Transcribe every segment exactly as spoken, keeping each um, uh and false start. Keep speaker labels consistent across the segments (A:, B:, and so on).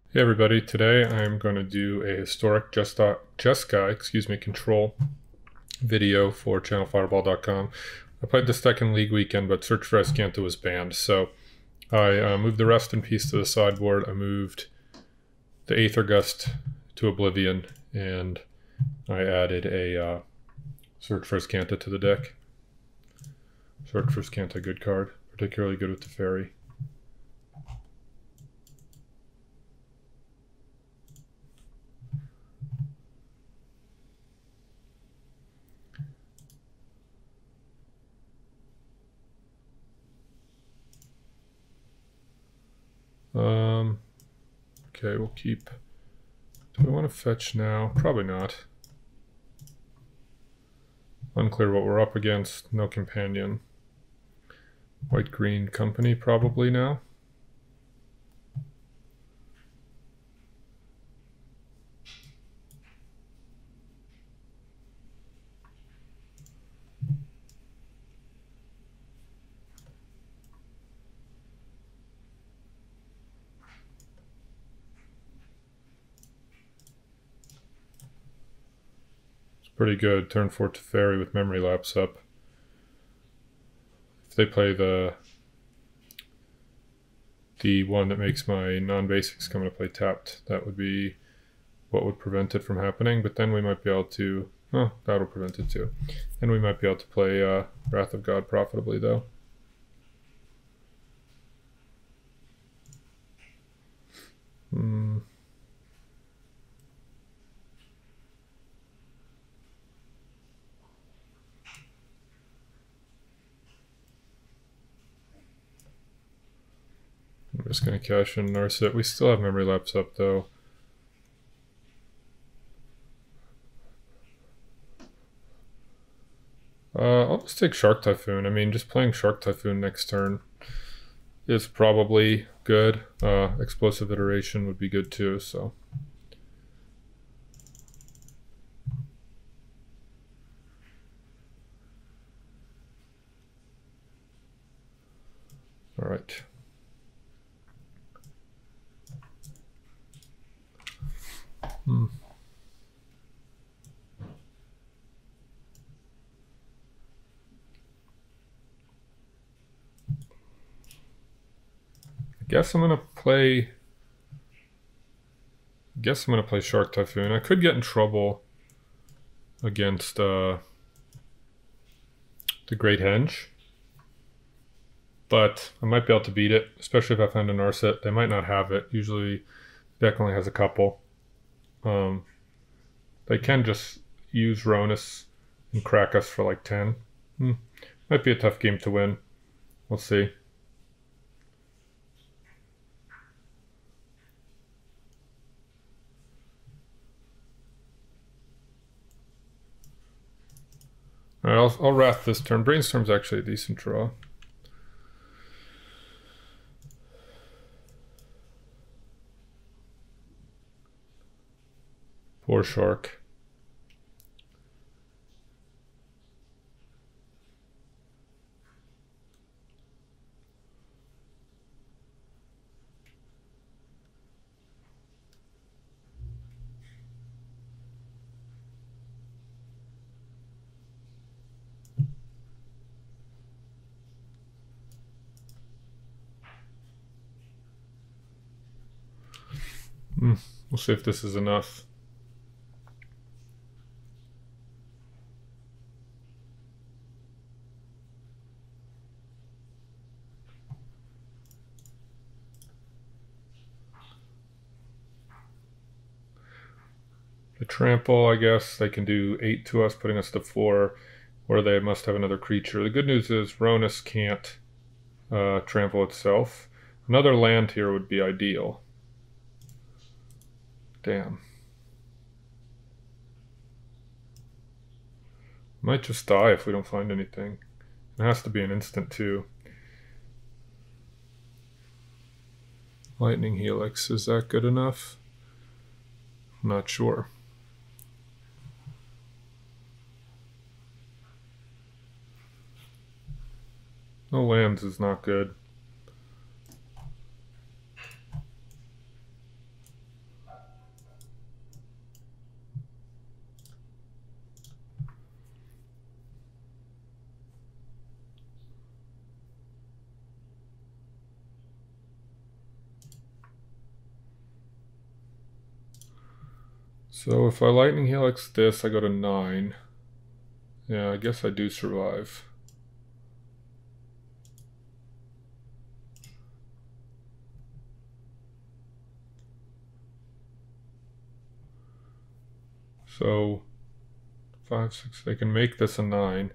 A: Hey everybody, today I'm going to do a historic Jeskai, Jeskai, excuse me, control video for channel fireball dot com. I played this deck in League Weekend, but Search for Jeskai was banned, so I uh, moved the Rest in Peace to the sideboard. I moved the Aether Gust to Oblivion, and I added a uh, Search for Jeskai to the deck. Search for Jeskai, good card, particularly good with the Fairy. Um, okay, we'll keep... Do we want to fetch now? Probably not. Unclear what we're up against. No companion. White-green company probably now. Pretty good. Turn four to Fairy with Memory Lapse up. If they play the the one that makes my non-basics come into play tapped, that would be what would prevent it from happening. But then we might be able to... Oh, that'll prevent it too. And we might be able to play uh, Wrath of God profitably, though. Hmm... I'm just going to cash in Narset. We still have Memory Lapse up, though. Uh, I'll just take Shark Typhoon. I mean, just playing Shark Typhoon next turn is probably good. Uh, Explosive Iteration would be good, too, so... All right. Hmm. I guess I'm gonna play. I guess I'm gonna play Shark Typhoon. I could get in trouble against uh, the Great Henge, but I might be able to beat it, especially if I find a Narset. They might not have it. Usually, the deck only has a couple. Um, they can just use Ronus and crack us for like ten. Hmm. Might be a tough game to win. We'll see. All right, I'll, I'll Wrath this turn. Brainstorm's actually a decent draw. Poor Shark. Mm, we'll see if this is enough. The trample, I guess, they can do eight to us, putting us to four, or they must have another creature. The good news is Ronus can't uh, trample itself. Another land here would be ideal. Damn. Might just die if we don't find anything. It has to be an instant too. Lightning Helix, is that good enough? I'm not sure. No lands is not good. So if I Lightning Helix this, I go to nine. Yeah, I guess I do survive. So five, six, they can make this a nine.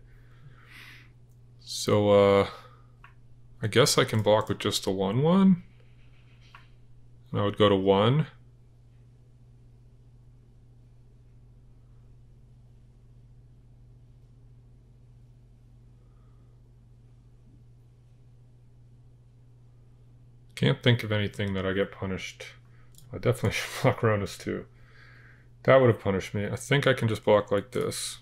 A: So uh, I guess I can block with just a one one. And I would go to one. Can't think of anything that I get punished. I definitely should block Ronus too. That would have punished me. I think I can just block like this.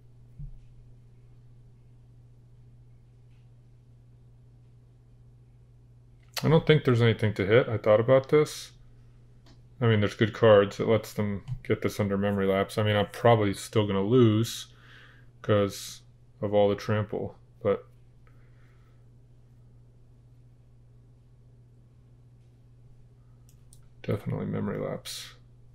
A: I don't think there's anything to hit. I thought about this. I mean, there's good cards. It lets them get this under memory lapse. I mean, I'm probably still going to lose because of all the trample, but definitely memory lapse.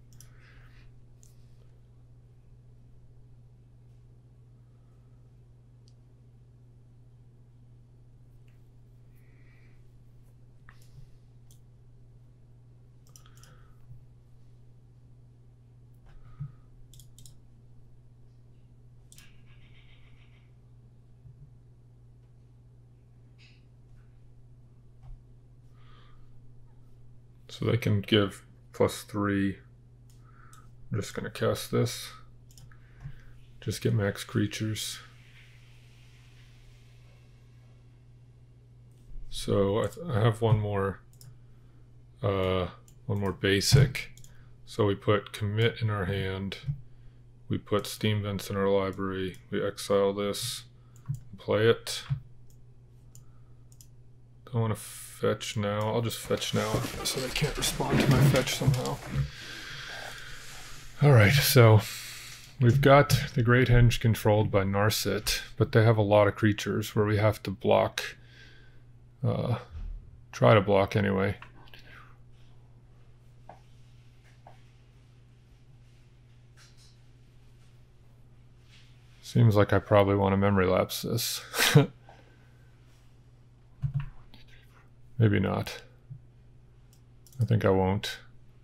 A: So they can give plus three. I'm just going to cast this. Just get max creatures. So I, th I have one more, uh, one more basic. So we put commit in our hand. We put Steam Vents in our library. We exile this, play it. Don't want to fetch now. I'll just fetch now so they can't respond to my fetch somehow. All right, so we've got the Great Henge controlled by Narset, but they have a lot of creatures where we have to block, uh, try to block anyway. Seems like I probably want to memory lapse this. Maybe not. I think I won't.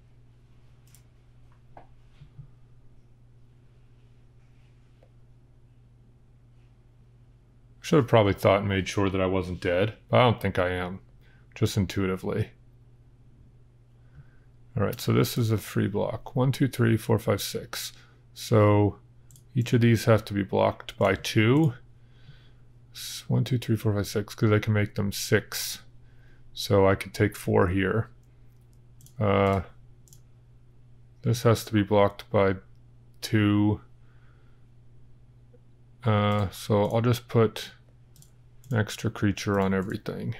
A: Should have probably thought and made sure that I wasn't dead, but I don't think I am, just intuitively. All right, so this is a free block. One, two, three, four, five, six. So each of these have to be blocked by two. One, two, three, four, five, six, because I can make them six. So I could take four here. Uh, this has to be blocked by two. Uh, so I'll just put an extra creature on everything.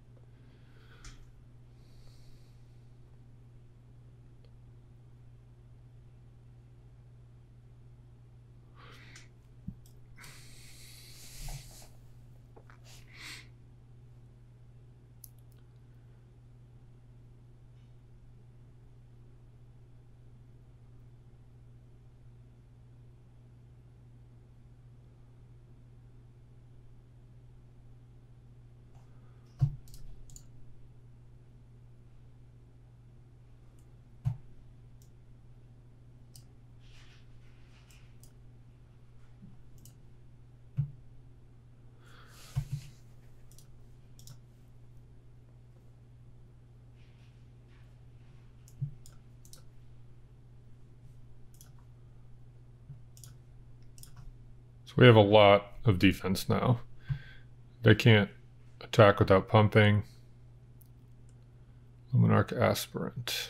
A: We have a lot of defense now. They can't attack without pumping. Luminarch Aspirant.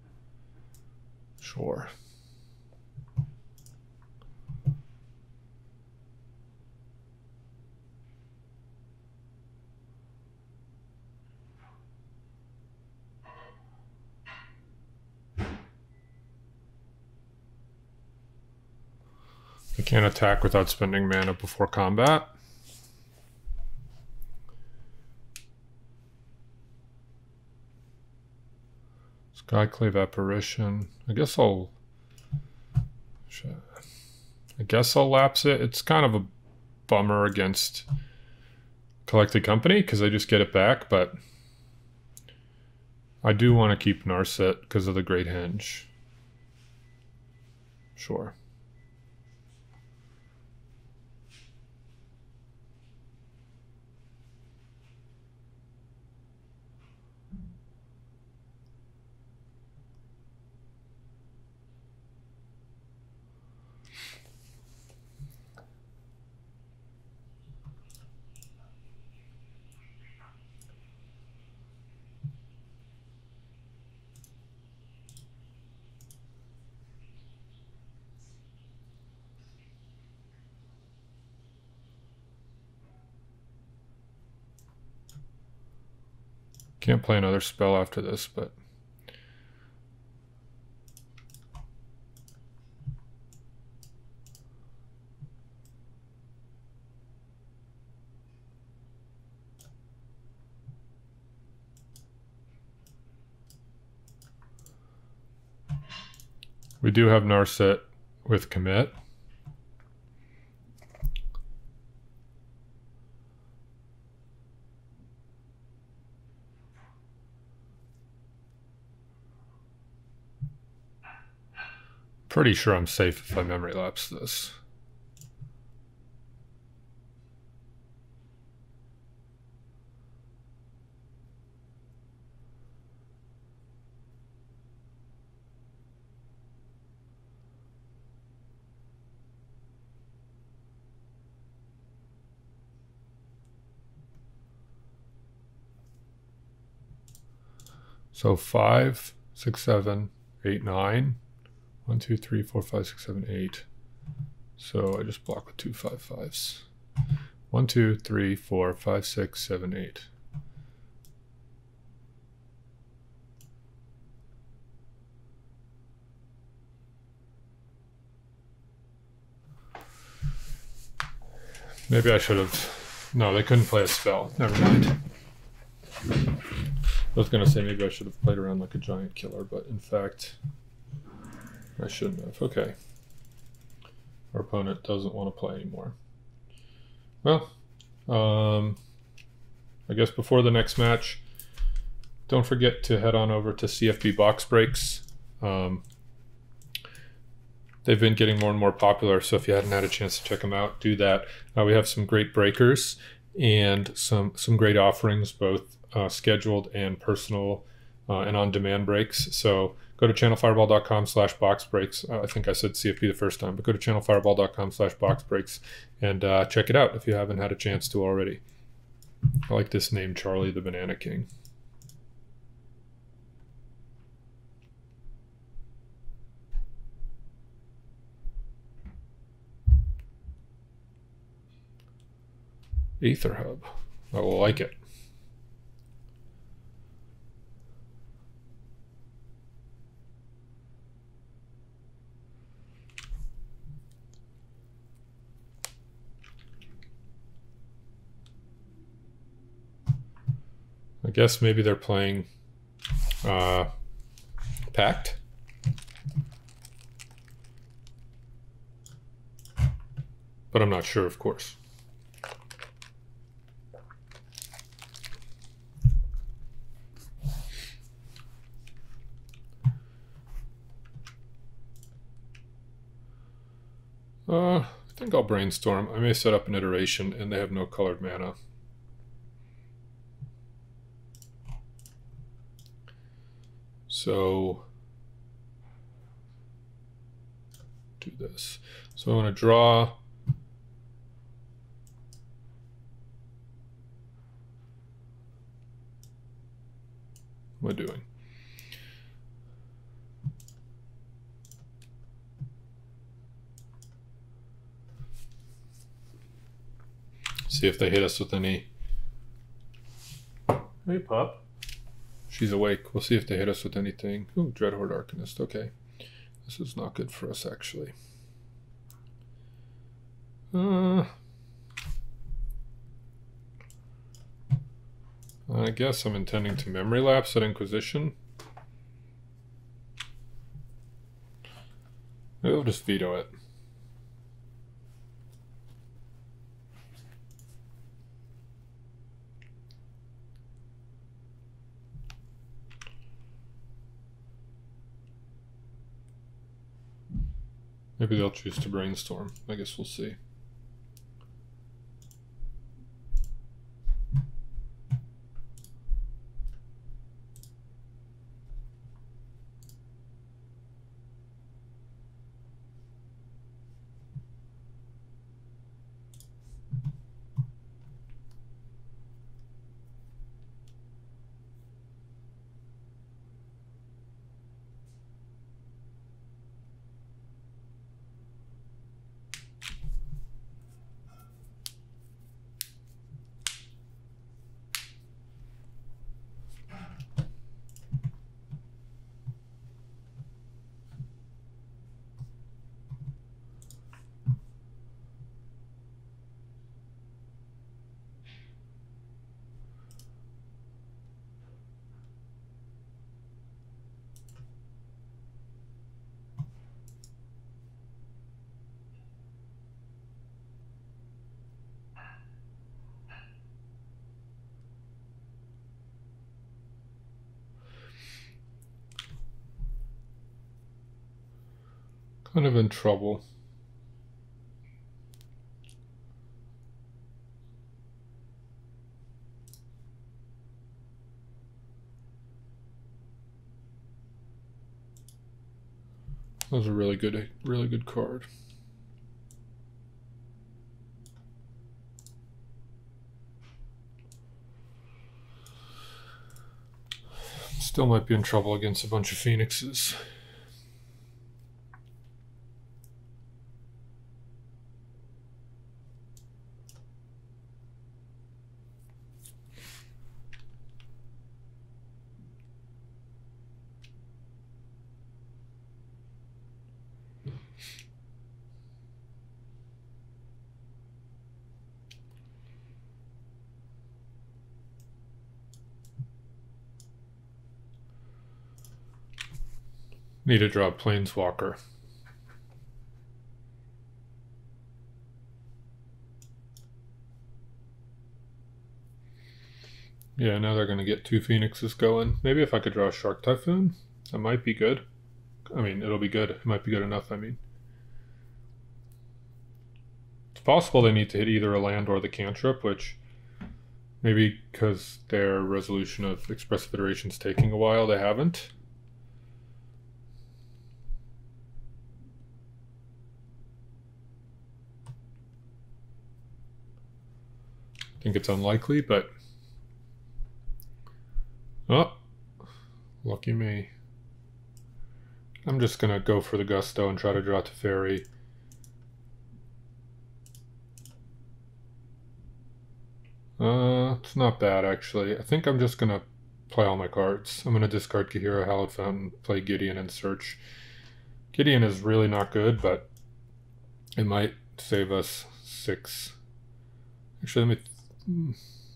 A: Sure. They can't attack without spending mana before combat. Skyclave Apparition. I guess I'll I guess I'll lapse it. It's kind of a bummer against Collected Company because I just get it back, but I do want to keep Narset because of the Great Henge. Sure. Can't play another spell after this, but we do have Narset with commit. Pretty sure I'm safe if I memory lapse this. So five, six, seven, eight, nine. One, two, three, four, five, six, seven, eight. So I just block with two five fives. One, two, three, four, five, six, seven, eight. Maybe I should have. No, they couldn't play a spell. Never mind. I was gonna say maybe I should have played around like a giant killer, but in fact, I shouldn't have. Okay. Our opponent doesn't want to play anymore. Well, um, I guess before the next match, don't forget to head on over to C F B Box Breaks. Um, they've been getting more and more popular, so if you hadn't had a chance to check them out, do that. Uh, we have some great breakers and some, some great offerings, both uh, scheduled and personal uh, and on-demand breaks. So go to channelfireball.com slash box breaks. Uh, I think I said C F B the first time, but go to channelfireball.com slash box breaks and uh, check it out if you haven't had a chance to already. I like this name, Charlie the Banana King. Aether Hub. I will like it. I guess maybe they're playing uh, Pact. But I'm not sure, of course. Uh, I think I'll brainstorm. I may set up an iteration and they have no colored mana. So do this. So I want to draw. What am I doing? See if they hit us with any. Hey, pup. She's awake. We'll see if they hit us with anything. Ooh, Dreadhorde Arcanist. Okay. This is not good for us, actually. Uh, I guess I'm intending to memory lapse at Inquisition. Maybe I'll just veto it. Maybe they'll choose to brainstorm. I guess we'll see. Kind of in trouble. That was a really good, really good card. Still might be in trouble against a bunch of Phoenixes. Need to draw a Planeswalker. Yeah, now they're going to get two Phoenixes going. Maybe if I could draw a Shark Typhoon, that might be good. I mean, it'll be good. It might be good enough, I mean. It's possible they need to hit either a land or the cantrip, which maybe because their resolution of Expressive Iteration's taking a while, they haven't. I think it's unlikely, but oh, lucky me. I'm just gonna go for the gusto and try to draw Teferi. Uh, it's not bad actually. I think I'm just gonna play all my cards. I'm gonna discard Kahira, Hallowed Fountain, play Gideon, and search. Gideon is really not good, but it might save us six. Actually, let me. Hmm.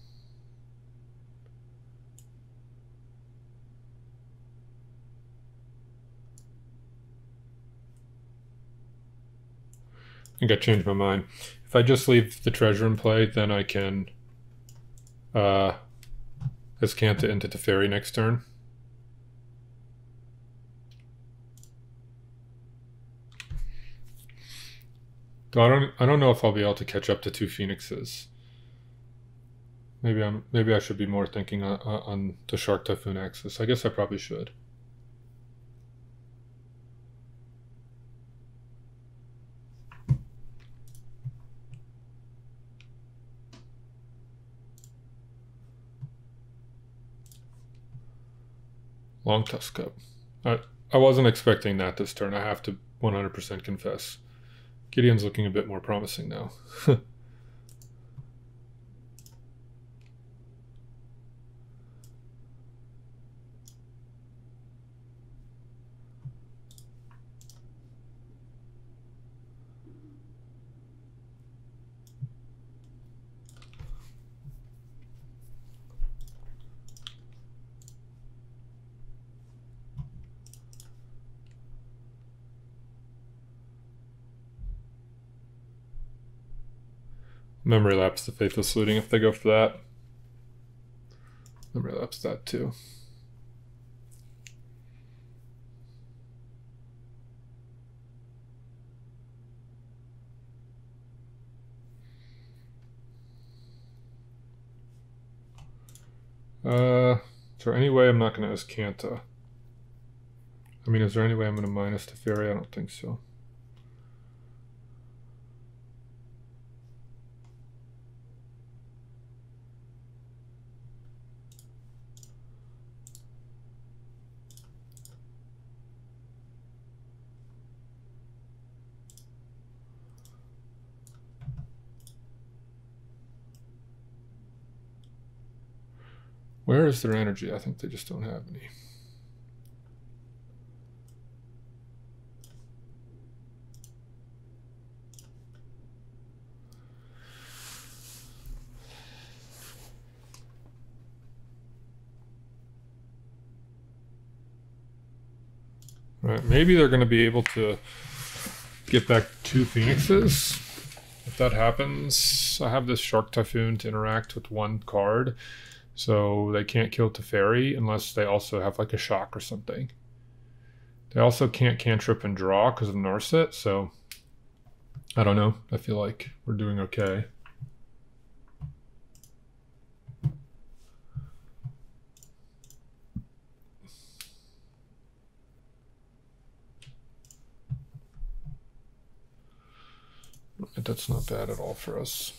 A: I think I changed my mind. If I just leave the treasure in play, then I can uh, Escanta into Teferi next turn. Though I don't, I don't know if I'll be able to catch up to two Phoenixes. Maybe I'm, maybe I should be more thinking on, on the Shark Typhoon axis. I guess I probably should. Long Tusk Cup. I, I wasn't expecting that this turn. I have to one hundred percent confess. Gideon's looking a bit more promising now. Memory lapse the Faithless Looting if they go for that. Memory lapse that too. Uh, is there any way I'm not going to Azcanta? I mean, is there any way I'm going to minus Teferi? I don't think so. Where is their energy? I think they just don't have any. All right, maybe they're going to be able to get back two Phoenixes. If that happens, I have this Shark Typhoon to interact with one card. So they can't kill Teferi unless they also have like a shock or something. They also can't cantrip and draw because of Narset, so I don't know. I feel like we're doing okay. That's not bad at all for us.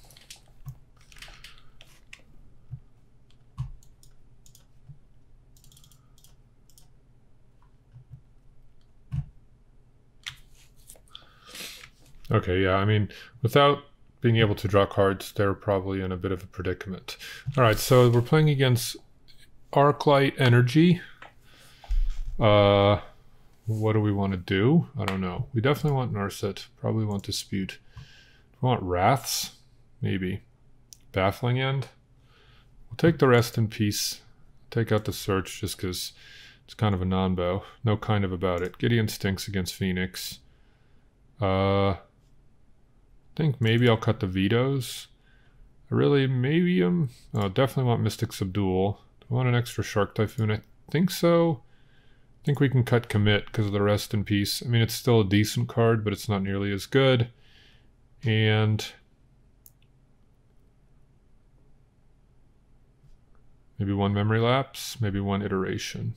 A: Okay, yeah, I mean, without being able to draw cards, they're probably in a bit of a predicament. All right, so we're playing against Arclight Energy. Uh, what do we want to do? I don't know. We definitely want Narset. Probably want Dispute. We want Wraths, maybe. Baffling End. We'll take the Rest in Peace. Take out the Search just because it's kind of a non-bow. No kind of about it. Gideon Stinks against Phoenix. Uh... I think maybe I'll cut the vetoes. I really, maybe um, oh, definitely want Mystic Subdual. Do I want an extra Shark Typhoon? I think so. I think we can cut Commit because of the Rest in Peace. I mean, it's still a decent card, but it's not nearly as good. And maybe one Memory Lapse, maybe one Iteration.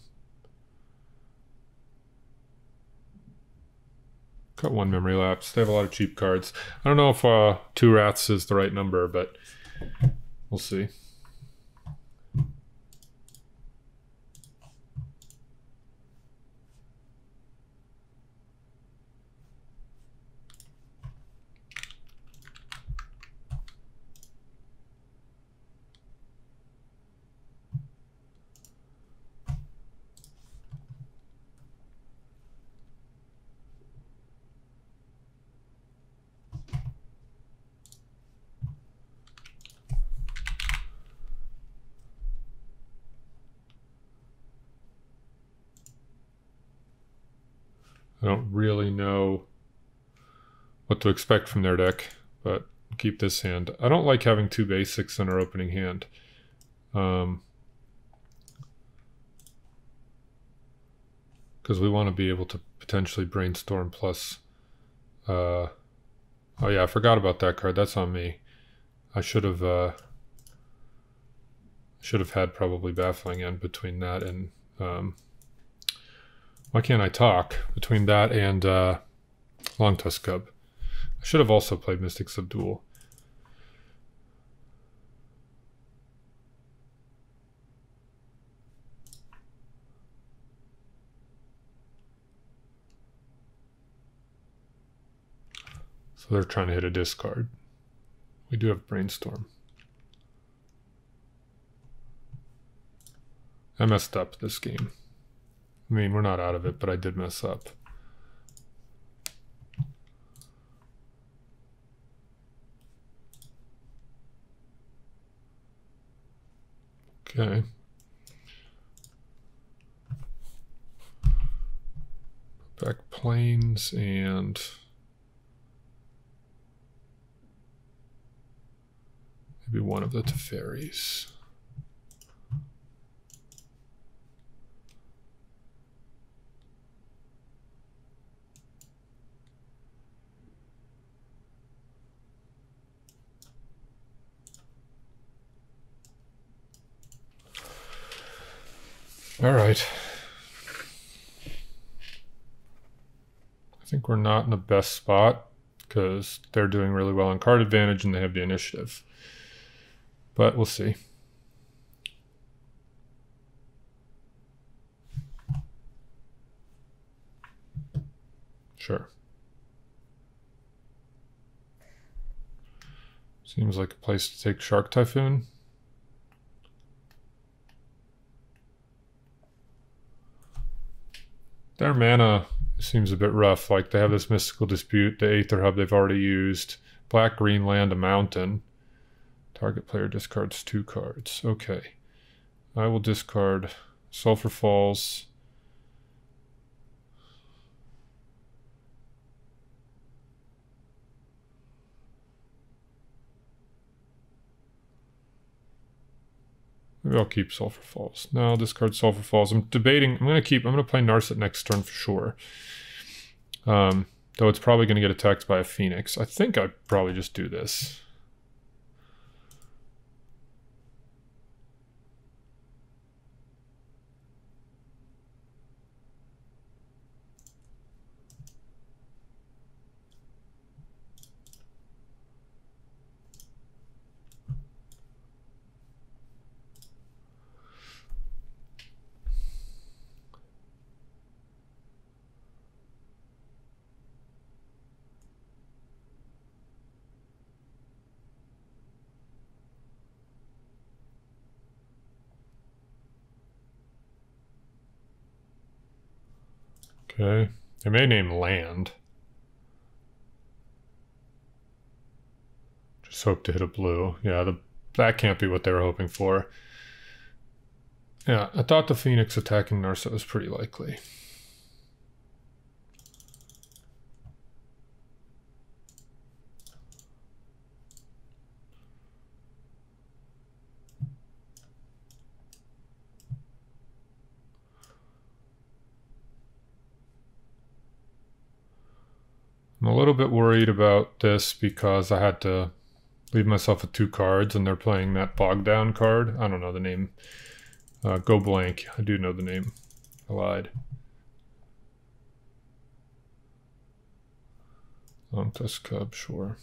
A: Cut one Memory Lapse. They have a lot of cheap cards. I don't know if uh, two Wraths is the right number, but we'll see. I don't really know what to expect from their deck, but keep this hand. I don't like having two basics in our opening hand. Um, because we want to be able to potentially brainstorm plus... Uh, oh yeah, I forgot about that card. That's on me. I should have... Uh, should have had probably Baffling End between that and... Um, Why can't I talk? Between that and uh, Long Tusk Cub. I should have also played Mystic Subdual. So they're trying to hit a discard. We do have Brainstorm. I messed up this game. I mean, we're not out of it, but I did mess up. Okay. Back Plains and... be one of the Teferis. All right. I think we're not in the best spot because they're doing really well on card advantage and they have the initiative. But we'll see. Sure. Seems like a place to take Shark Typhoon. Their mana seems a bit rough. Like they have this Mystical Dispute, the Aether Hub they've already used, black green land, a mountain. Target player discards two cards. Okay. I will discard Sulphur Falls. Maybe I'll keep Sulphur Falls. No, I'll discard Sulphur Falls. I'm debating. I'm going to keep. I'm going to play Narset next turn for sure. Um, though it's probably going to get attacked by a Phoenix. I think I'd probably just do this. Okay. They may name land. Just hope to hit a blue. Yeah, the, that can't be what they were hoping for. Yeah, I thought the Phoenix attacking Narset was pretty likely. I'm a little bit worried about this because I had to leave myself with two cards and they're playing that bog down card. I don't know the name. Uh, go blank. I do know the name. I lied. Long Tusk Cub, sure.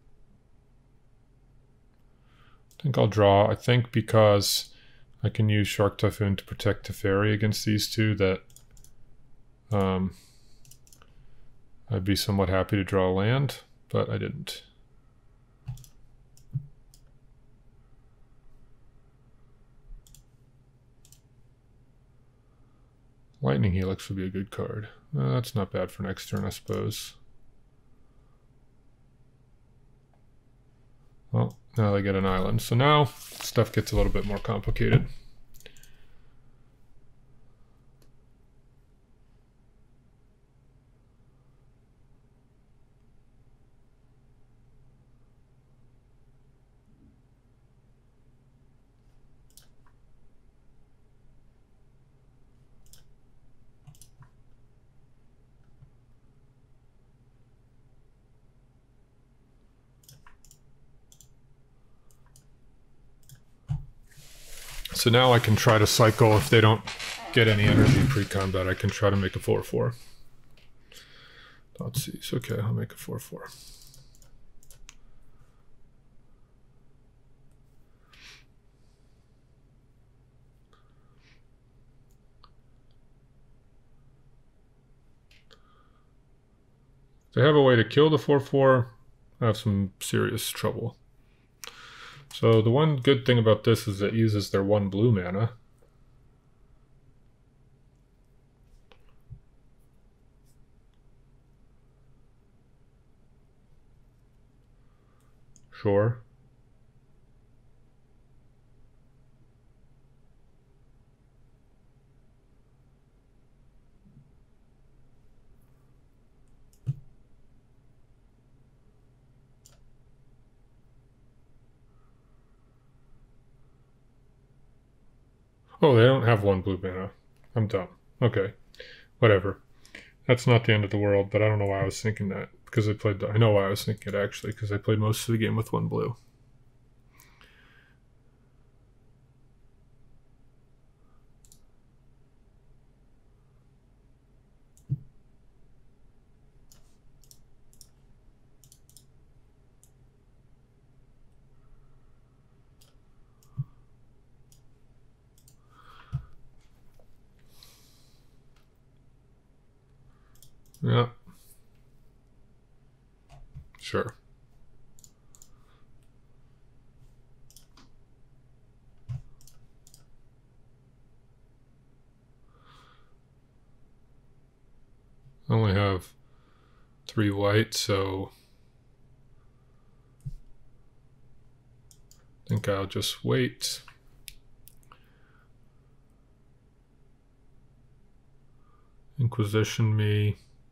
A: I think I'll draw. I think because I can use Shark Typhoon to protect Teferi against these two that um, I'd be somewhat happy to draw land, but I didn't. Lightning Helix would be a good card. Uh, that's not bad for next turn, I suppose. Well, now they get an island. So now stuff gets a little bit more complicated. So now I can try to cycle, if they don't get any energy pre-combat, I can try to make a four four. Let's see. Okay, I'll make a four four. If they have a way to kill the four four, I have some serious trouble. So the one good thing about this is it uses their one blue mana. Sure. Oh, they don't have one blue mana. I'm dumb. Okay, whatever. That's not the end of the world, but I don't know why I was thinking that. Because I played, I know why I was thinking it actually, because I played most of the game with one blue. Yeah. Sure. I only have three white, so I think I'll just wait. Inquisition me.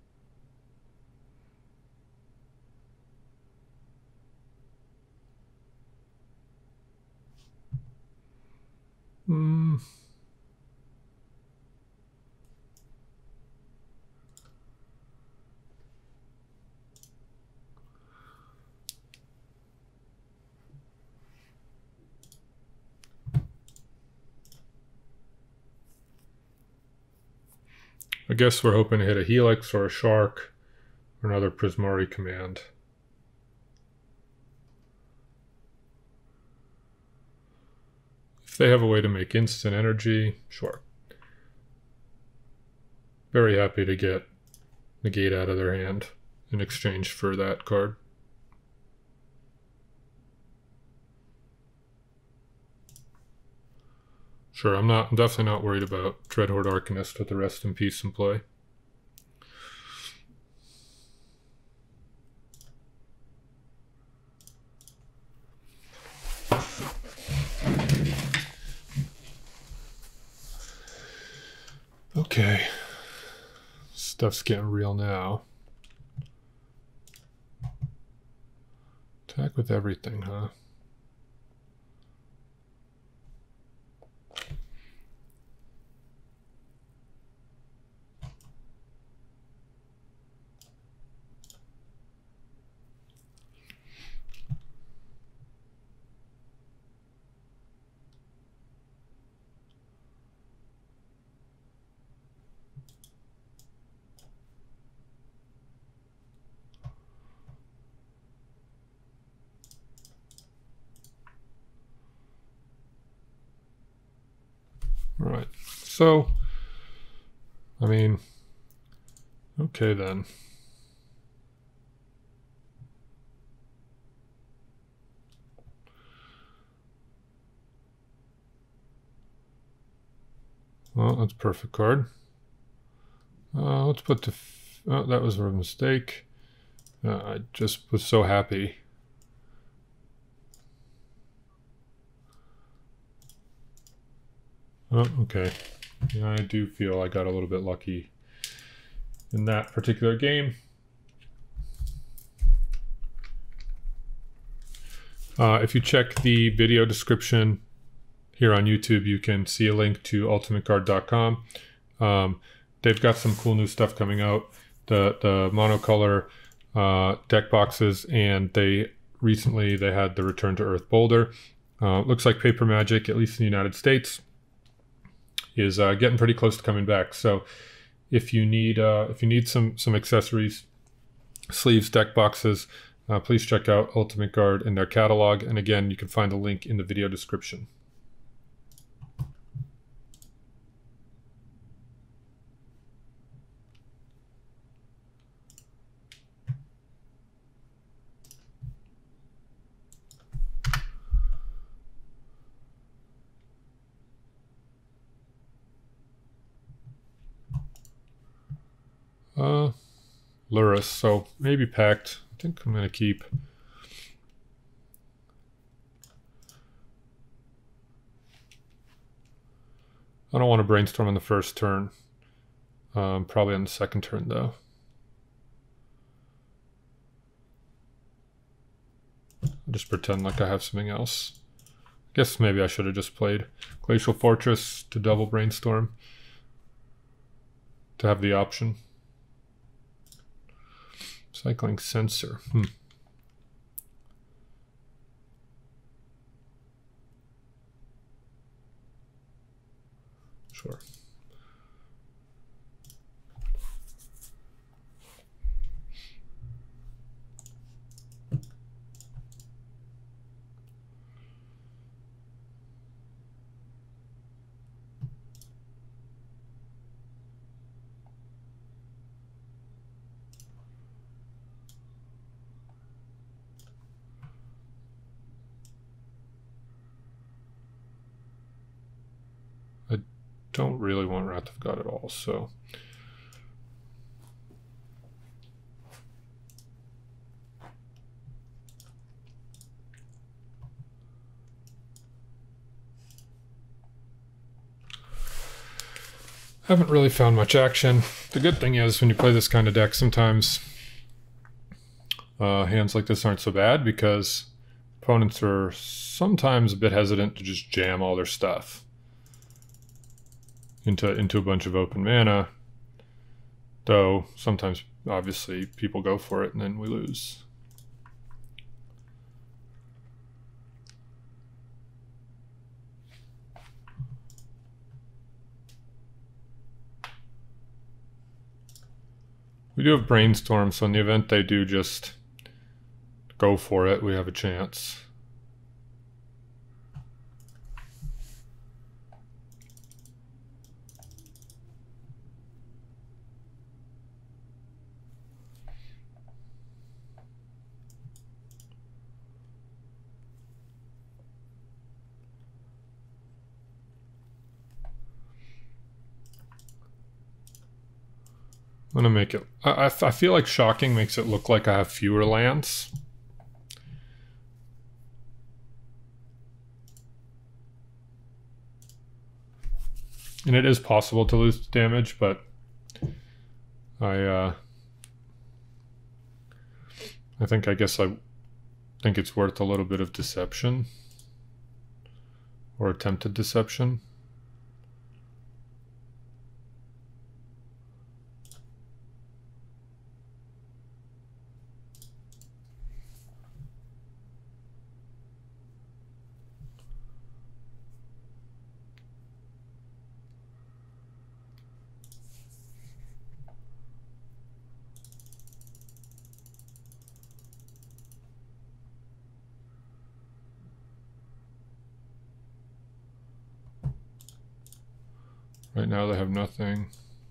A: Hmm. I guess we're hoping to hit a Helix or a Shark or another Prismari command. If they have a way to make instant energy, sure. Very happy to get Negate out of their hand in exchange for that card. Sure, I'm not I'm definitely not worried about Dreadhorde Arcanist with the Rest in Peace in play. Okay. Stuff's getting real now. Attack with everything, huh? Right. So, I mean, okay then. Well, that's a perfect card. Uh, let's put the... F oh, that was a mistake. Uh, I just was so happy. Oh, okay. Yeah, I do feel I got a little bit lucky in that particular game. Uh, if you check the video description here on YouTube, you can see a link to ultimate card dot com. Um, they've got some cool new stuff coming out. The the monocolor uh, deck boxes, and they recently they had the Return to Earth Boulder. Uh, looks like Paper Magic, at least in the United States, is uh, getting pretty close to coming back. So if you need uh, if you need some some accessories, sleeves, deck boxes, uh, please check out Ultimate Guard in their catalog. And again, you can find the link in the video description. Uh, Luris, so maybe Pact. I think I'm going to keep. I don't want to brainstorm on the first turn. Um, probably on the second turn, though. I'll just pretend like I have something else. Guess maybe I should have just played Glacial Fortress to double Brainstorm to have the option. Cycling Sensor. Hmm. Sure. I don't really want Wrath of God at all, so haven't really found much action. The good thing is when you play this kind of deck, sometimes uh, hands like this aren't so bad because opponents are sometimes a bit hesitant to just jam all their stuff into into a bunch of open mana, though sometimes obviously people go for it and then we lose. We do have Brainstorm, so in the event they do just go for it, we have a chance. I'm gonna make it, I, I feel like Shocking makes it look like I have fewer lands. And it is possible to lose damage, but I uh, I think I guess I think it's worth a little bit of deception or attempted deception. Right now they have nothing.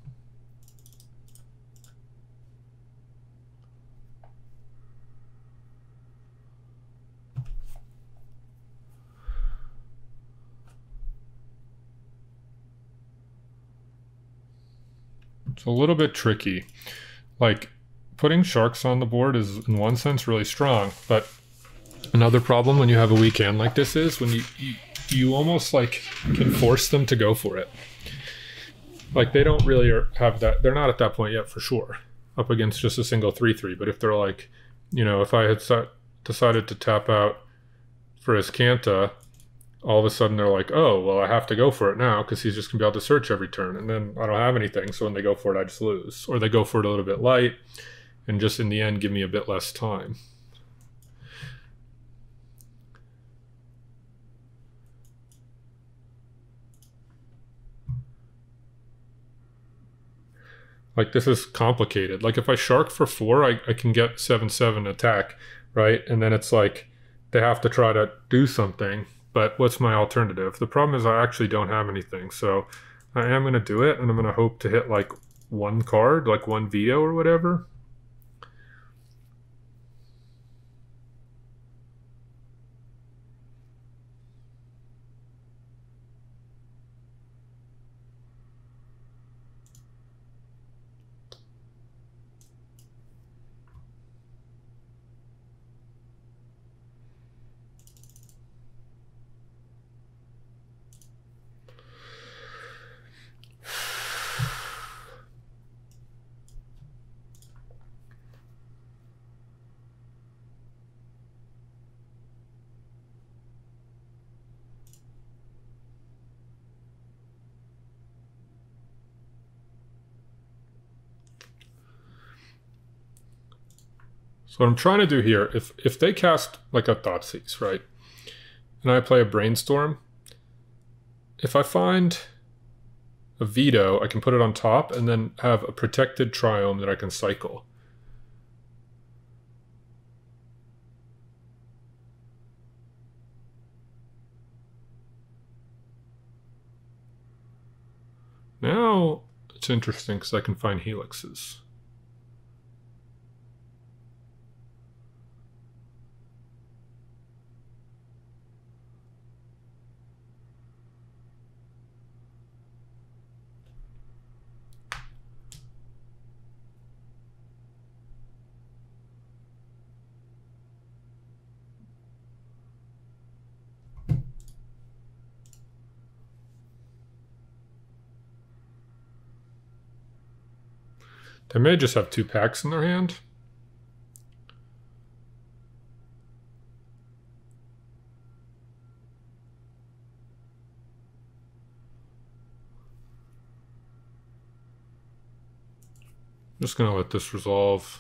A: It's a little bit tricky. Like, putting sharks on the board is in one sense really strong, but another problem when you have a weak hand like this is when you, you, you almost like can force them to go for it. Like, they don't really have that, they're not at that point yet for sure, up against just a single three three, but if they're like, you know, if I had set, decided to tap out for his Kanta, all of a sudden they're like, oh, well, I have to go for it now because he's just going to be able to search every turn, and then I don't have anything, so when they go for it, I just lose. Or they go for it a little bit light, and just in the end give me a bit less time. Like, this is complicated. Like, if I shark for four, I, I can get seven seven attack, right? And then it's like, they have to try to do something, but what's my alternative? The problem is I actually don't have anything, so I am going to do it, and I'm going to hope to hit, like, one card, like one veto or whatever. So what I'm trying to do here, if, if they cast like a Thoughtseize, right, and I play a Brainstorm, if I find a Veto, I can put it on top and then have a protected Triome that I can cycle. Now it's interesting because I can find helixes. They may just have two packs in their hand. I'm just going to let this resolve.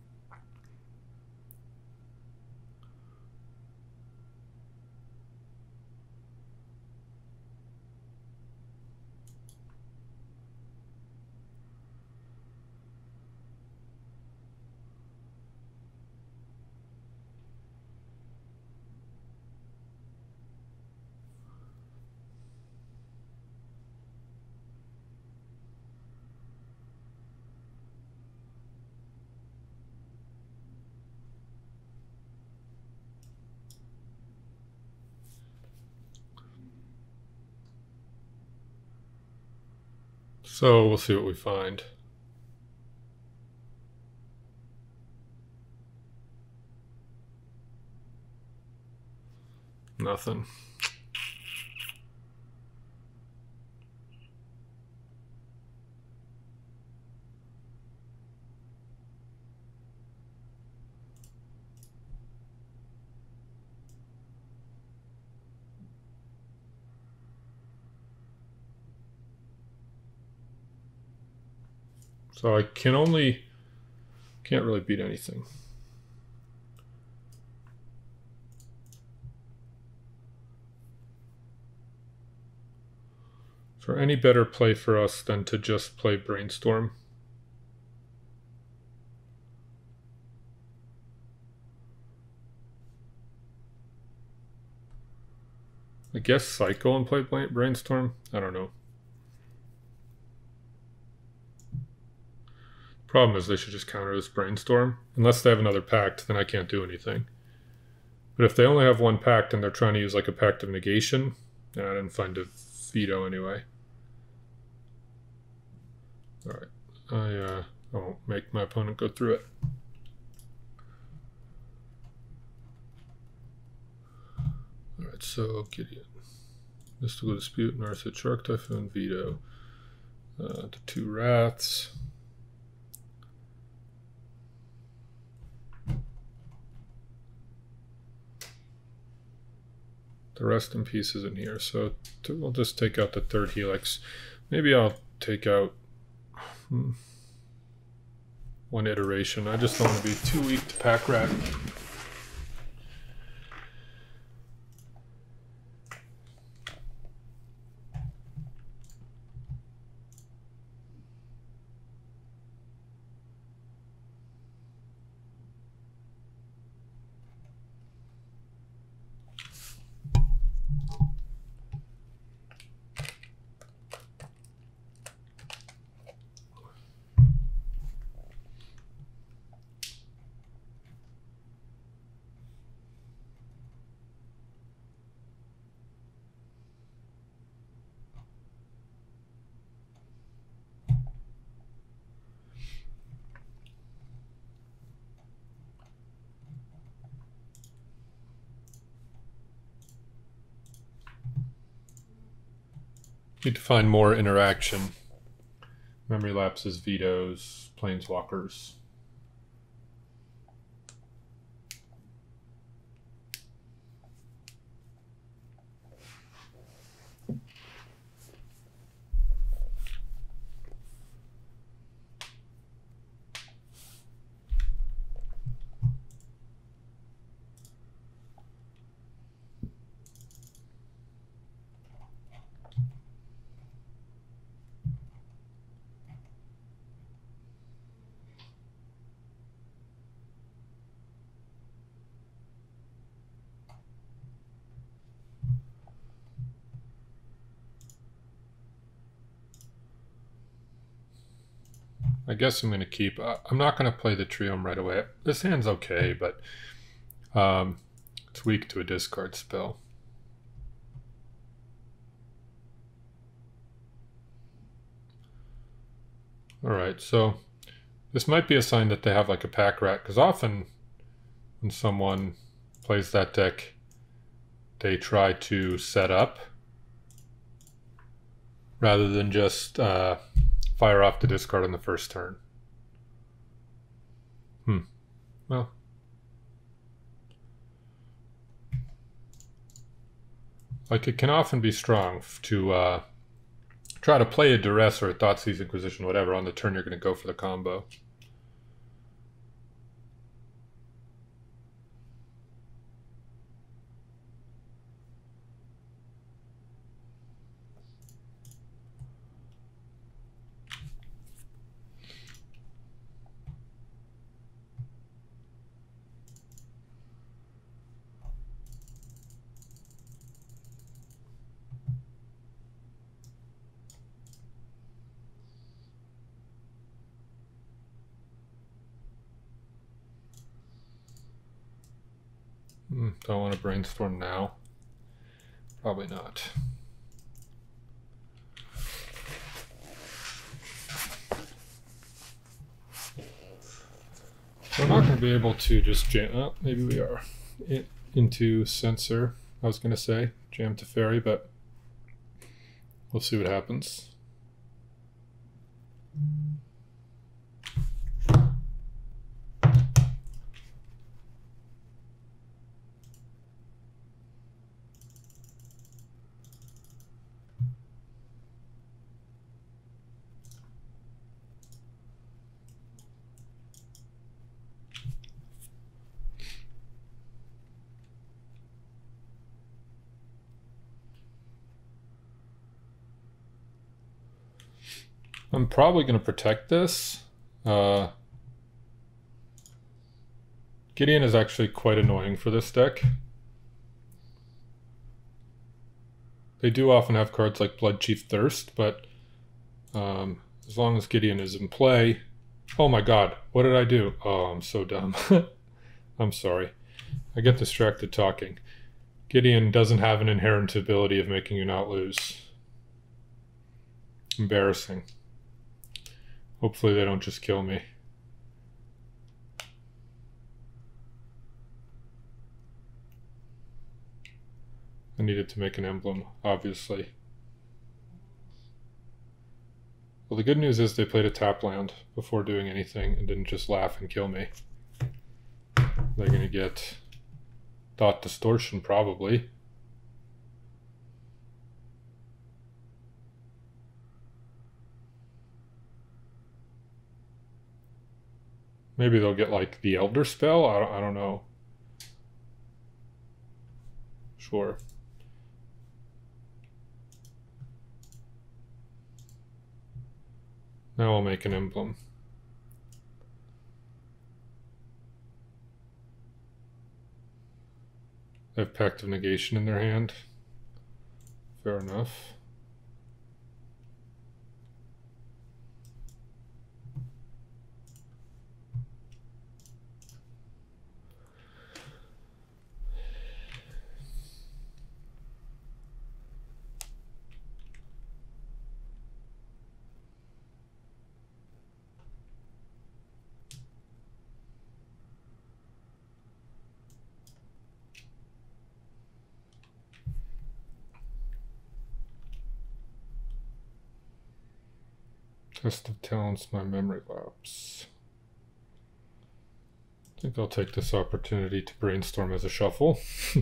A: So we'll see what we find. Nothing. So I can only, can't really beat anything. Is there any better play for us than to just play Brainstorm? I guess cycle and play Brainstorm? I don't know. Problem is they should just counter this Brainstorm. Unless they have another pact, then I can't do anything. But if they only have one pact and they're trying to use like a pact of negation, yeah, I didn't find a veto anyway. Alright, I, uh, I won't make my opponent go through it. Alright, so Gideon. Mystical Dispute, Narset, Shark Typhoon, veto. Uh, the two Wraths. The rest in peace isn't here, so we'll just take out the third helix. Maybe I'll take out hmm, one iteration. I just don't want to be too weak to pack rat. Need to find more interaction. Memory lapses, vetoes, planeswalkers. I guess I'm going to keep... Uh, I'm not going to play the Triome right away. This hand's okay, but um, it's weak to a discard spell. Alright, so this might be a sign that they have like a pack rat, because often when someone plays that deck, they try to set up rather than just uh, fire off the discard on the first turn. Hmm. Well. Like, it can often be strong to uh, try to play a Duress or a Thoughtseize Inquisition, whatever, on the turn you're going to go for the combo. Hmm, do I want to brainstorm now? Probably not. We're not going to be able to just jam. Oh, maybe we are. In, into Censor, I was going to say. Jam to Fairy, but we'll see what happens. I'm probably going to protect this. Uh, Gideon is actually quite annoying for this deck. They do often have cards like Bloodchief Thirst, but um, as long as Gideon is in play... Oh my god, what did I do? Oh, I'm so dumb. I'm sorry. I get distracted talking. Gideon doesn't have an inherent ability of making you not lose. Embarrassing. Hopefully they don't just kill me. I needed to make an emblem, obviously. Well, the good news is they played a tap land before doing anything and didn't just laugh and kill me. They're going to get Thought Distortion, probably. Maybe they'll get, like, the Elder Spell? I don't, I don't know. Sure. Now I'll make an emblem. They have Pact of Negation in their hand. Fair enough. Test of Talents, my memory lapse. I think I'll take this opportunity to brainstorm as a shuffle.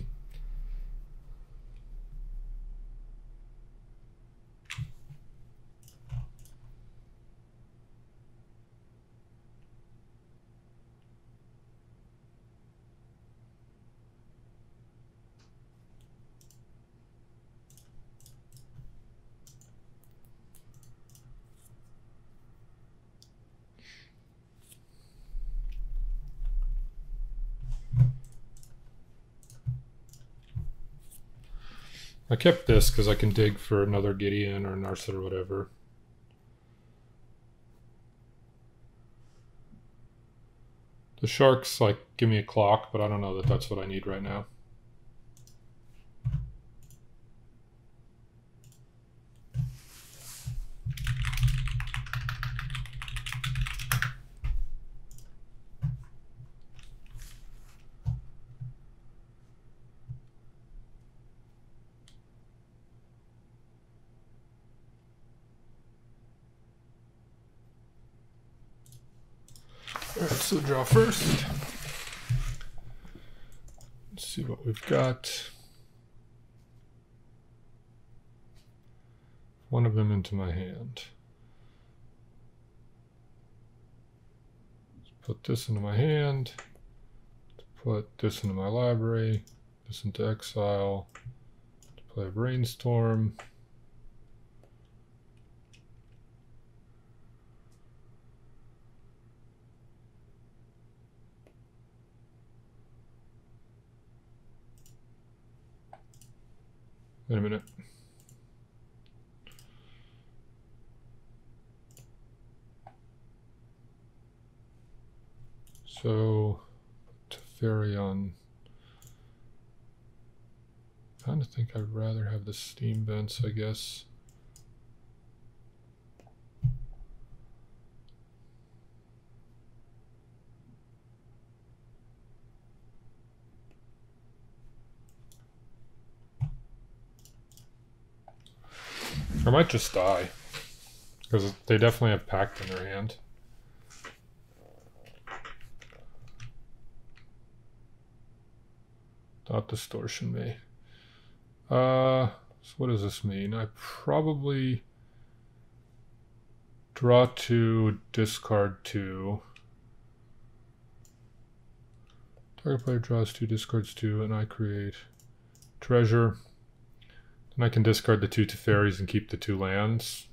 A: I kept this because I can dig for another Gideon or Narset or whatever. The sharks like give me a clock, but I don't know that that's what I need right now. All right, so draw first. Let's see what we've got. One of them into my hand. Let's put this into my hand. Let's put this into my library. This into exile. Let's play a brainstorm. Wait a minute. So, Teferi on. I kind of think I'd rather have the steam vents, I guess. I might just die, because they definitely have Pact in their hand. Thought Distortion me. Uh, so what does this mean? I probably draw two, discard two. Target player draws two, discards two, and I create treasure. And I can discard the two Teferis and keep the two lands.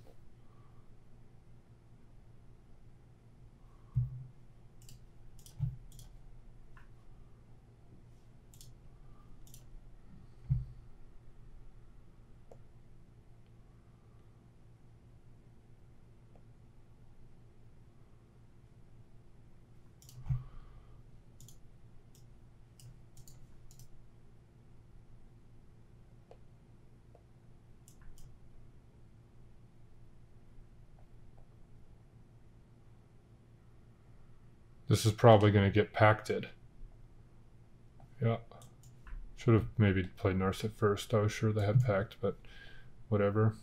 A: This is probably going to get pacted. Yeah. Should have maybe played Narset first. I was sure they had Pact, but whatever.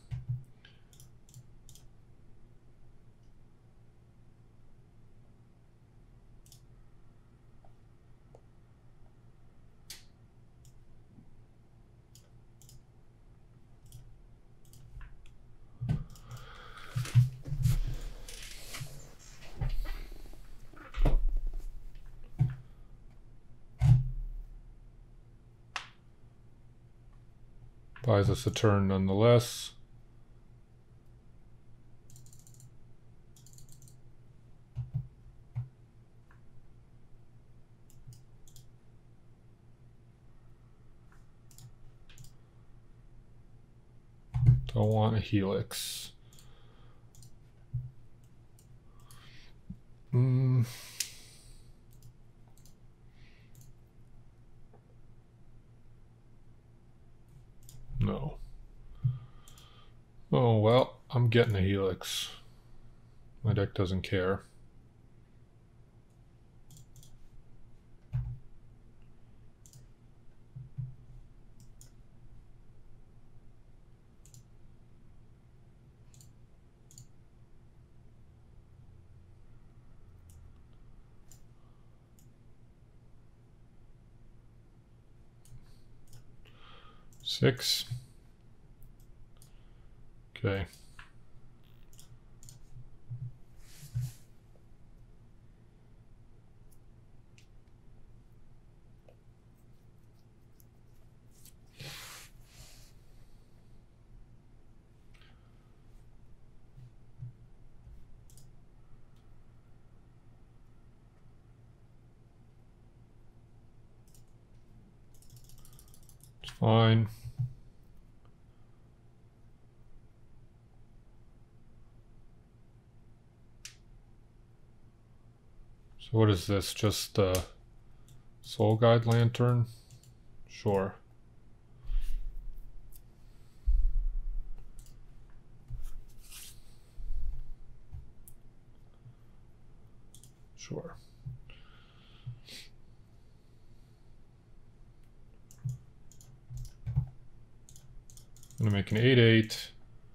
A: Buys us a turn nonetheless. Don't want a Helix. Mm. No. Oh, well, I'm getting a Helix. My deck doesn't care. Six. Okay. It's fine. So what is this? Just the uh, Soul Guide Lantern? Sure. Sure. I'm gonna make an eight eight.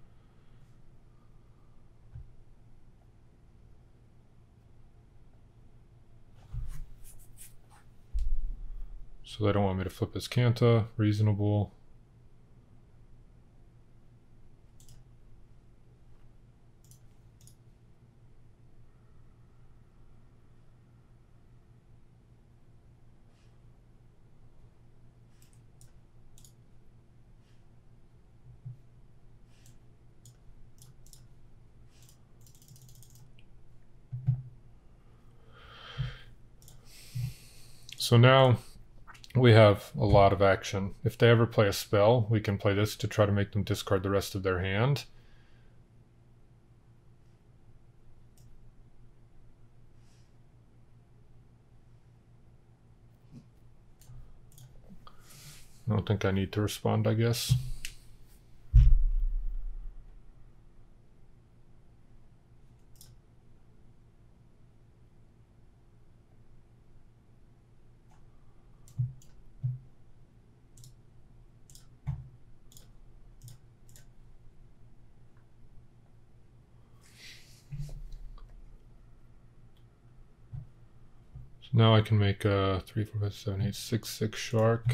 A: So they don't want me to flip his Kanta. Reasonable. So now we have a lot of action. If they ever play a spell, we can play this to try to make them discard the rest of their hand. I don't think I need to respond, I guess. Now I can make a three, four, five, seven, eight, six, six shark.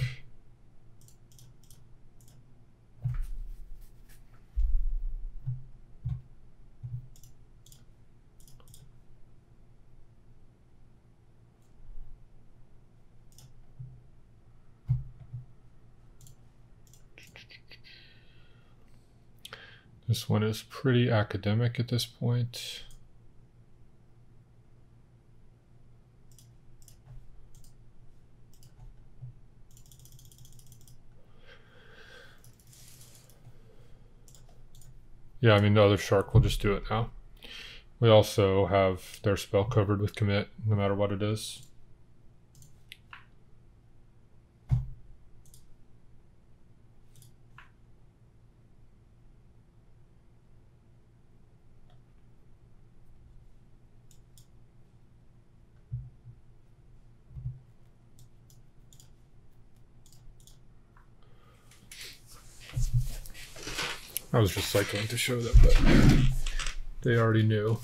A: This one is pretty academic at this point. Yeah, I mean, the other shark will just do it now. We also have their spell covered with commit, no matter what it is. I was just cycling to show them, but they already knew.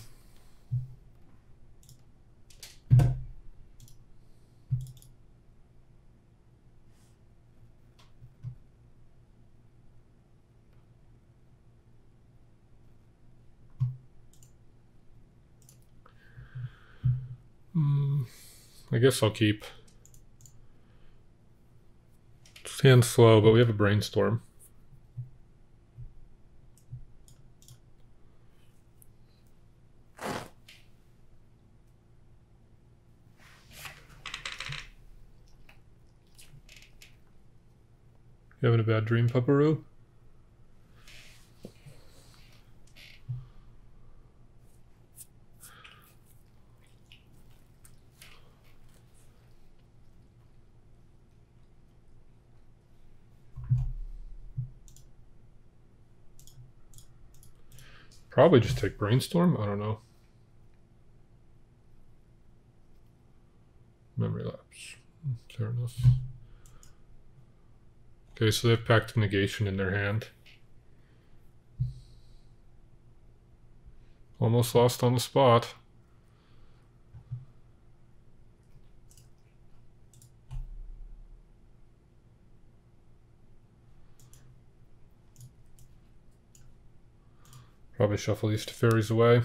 A: Mm, I guess I'll keep. Stand slow, but we have a brainstorm. You having a bad dream, Pupperoo? Probably just take brainstorm. I don't know. Memory lapse. Fair enough. Okay, so they have Pact of Negation in their hand. Almost lost on the spot. Probably shuffle these two fairies away.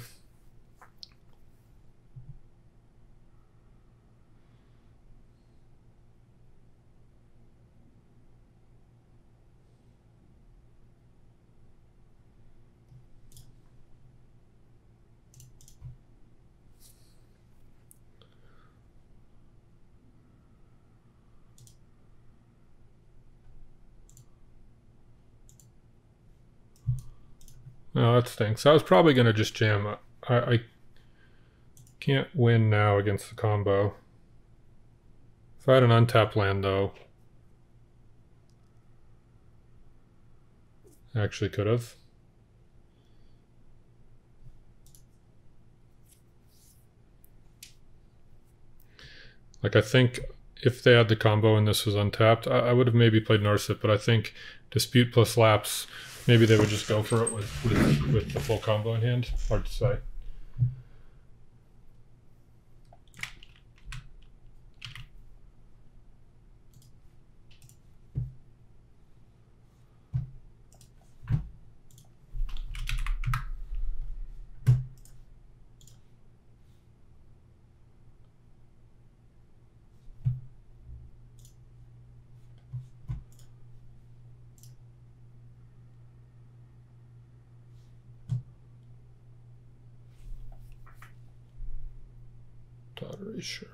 A: No, that stinks. I was probably going to just jam. I, I Can't win now against the combo. If I had an untapped land, though, I actually could have. Like, I think if they had the combo and this was untapped, I, I would have maybe played Narset, but I think Dispute plus Lapse, maybe they would just go for it with, with, with the full combo in hand. Hard to say. Dot erasure.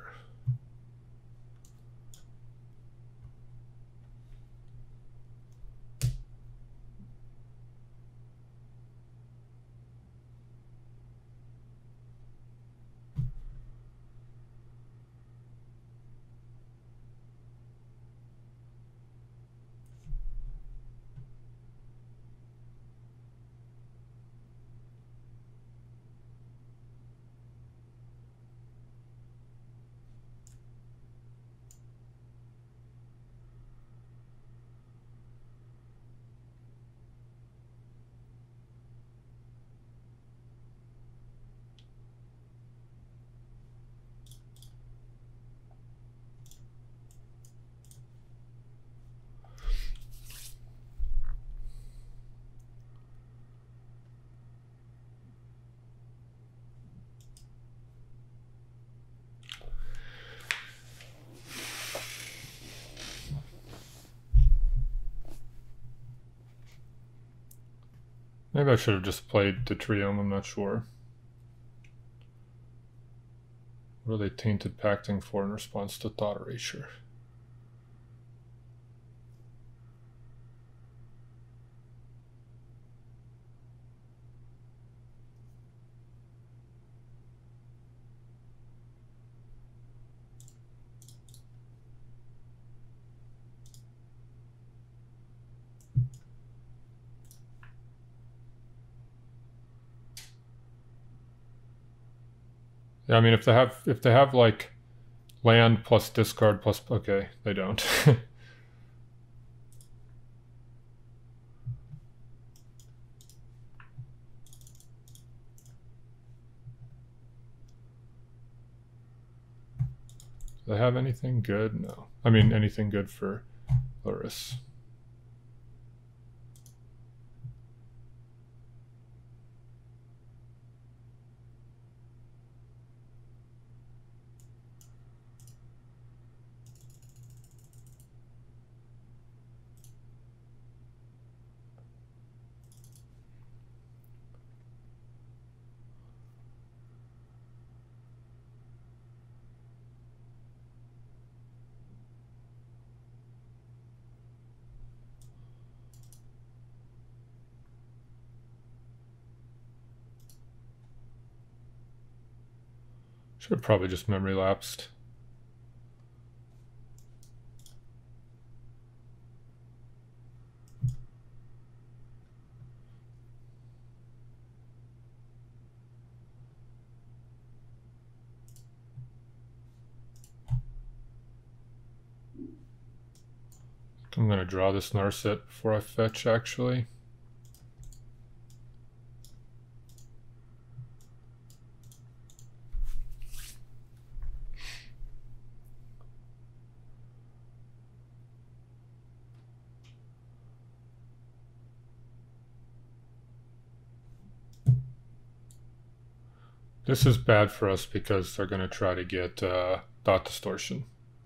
A: Maybe I should have just played the Triome, I'm not sure. What are they tainted pacting for in response to Thought Erasure? Yeah, I mean, if they have, if they have like land plus discard plus, okay, they don't. Do they have anything good? No. I mean, anything good for Luris? Should have probably just memory lapsed. I'm going to draw this Narset before I fetch, actually. This is bad for us because they're going to try to get uh, dot distortion.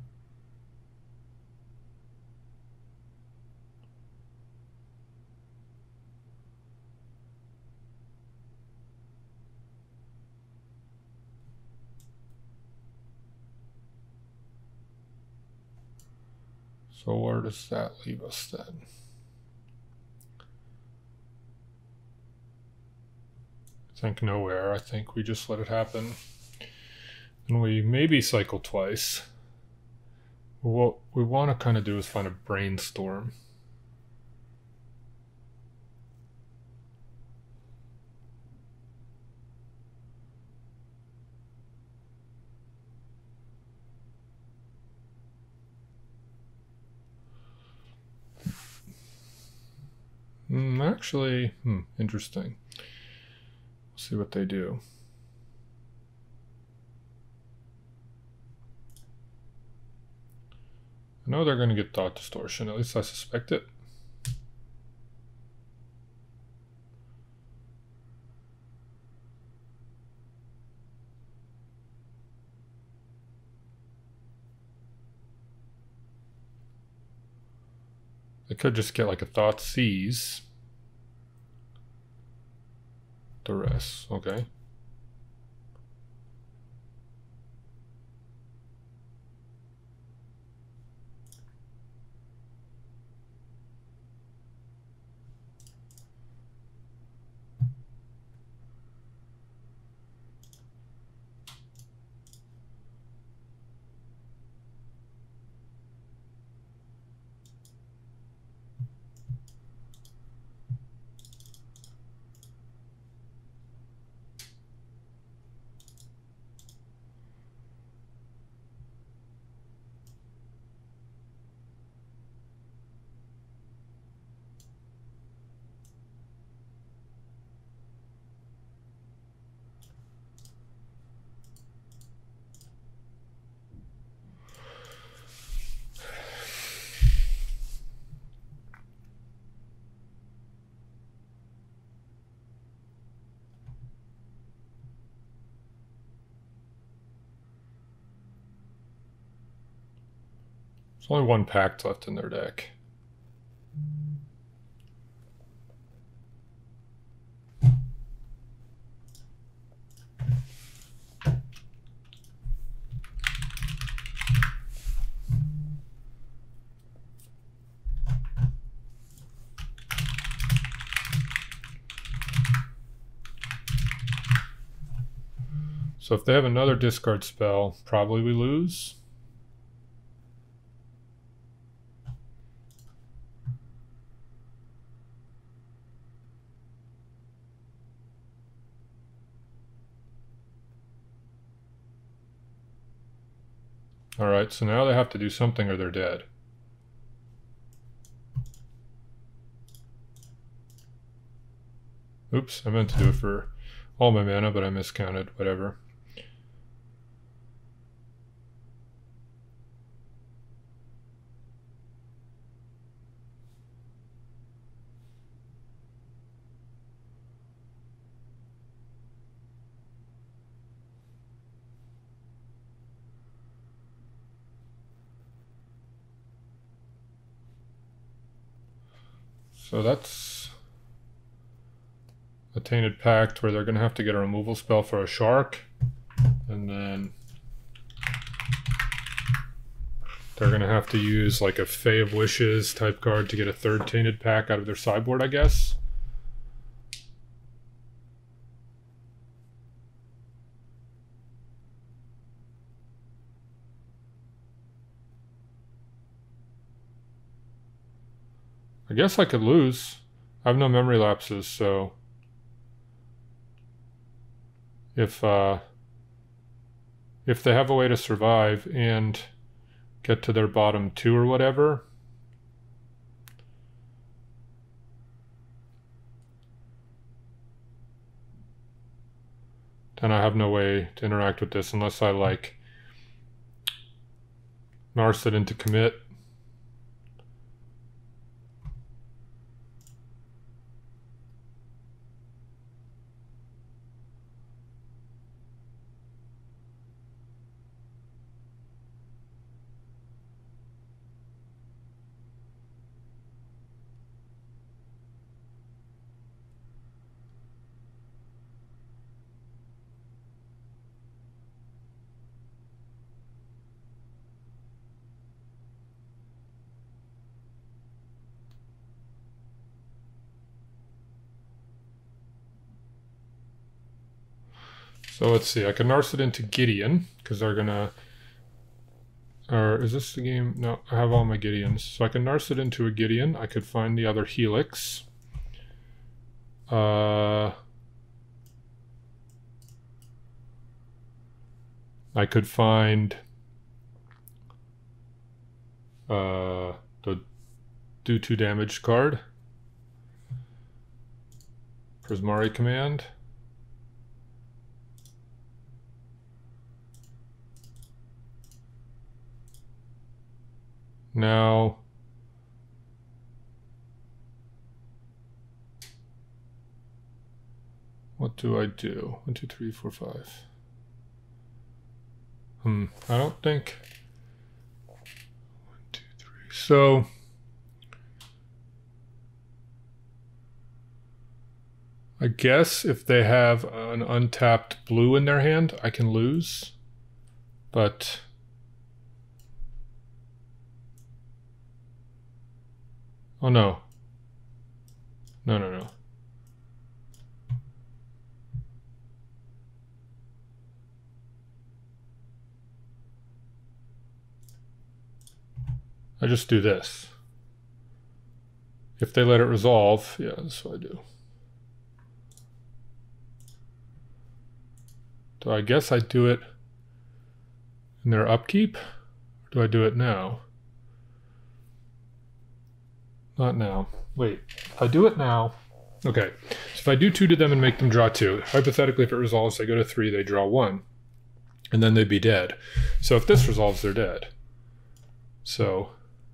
A: So where does that leave us then? I think nowhere. I think we just let it happen. And we maybe cycle twice. What we want to kind of do is find a brainstorm. Mm, actually, hmm, interesting. Let's see what they do. I know they're going to get thought distortion, at least I suspect it. They could just get like a thought seize. The rest, okay. There's only one pact left in their deck. So if they have another discard spell, probably we lose. Alright, so now they have to do something or they're dead. Oops, I meant to do it for all my mana, but I miscounted, whatever. So that's a Tainted Pact where they're going to have to get a removal spell for a shark. And then they're going to have to use like a Fae of Wishes type card to get a third Tainted Pact out of their sideboard, I guess. I guess I could lose. I have no memory lapses, so if uh, if they have a way to survive and get to their bottom two or whatever, then I have no way to interact with this unless I like Narset it into commit. So let's see, I can Narset into Gideon, because they're gonna, or is this the game? No, I have all my Gideons. So I can Narset into a Gideon. I could find the other Helix. Uh, I could find uh, the do two damage card. Prismari command. Now, what do I do? One, two, three, four, five. Hmm, I don't think. One, two, three. So, I guess if they have an untapped blue in their hand, I can lose. But oh no. No, no, no. I just do this. If they let it resolve, yeah, that's what I do. Do I guess I do it in their upkeep? Or do I do it now? Not now. Wait, if I do it now, okay. So if I do two to them and make them draw two, hypothetically if it resolves, they go to three, they draw one, and then they'd be dead. So if this resolves, they're dead. So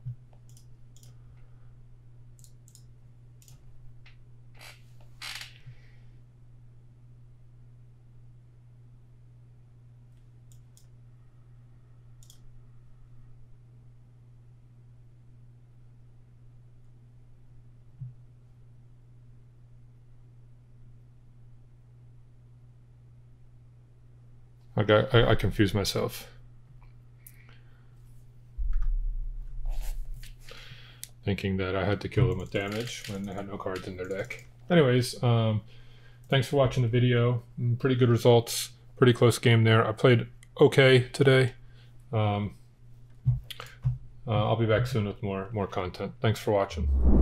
A: I got, I, I confused myself. Thinking that I had to kill them with damage when they had no cards in their deck. Anyways, um, thanks for watching the video. Pretty good results. Pretty close game there. I played okay today. Um, uh, I'll be back soon with more more content. Thanks for watching.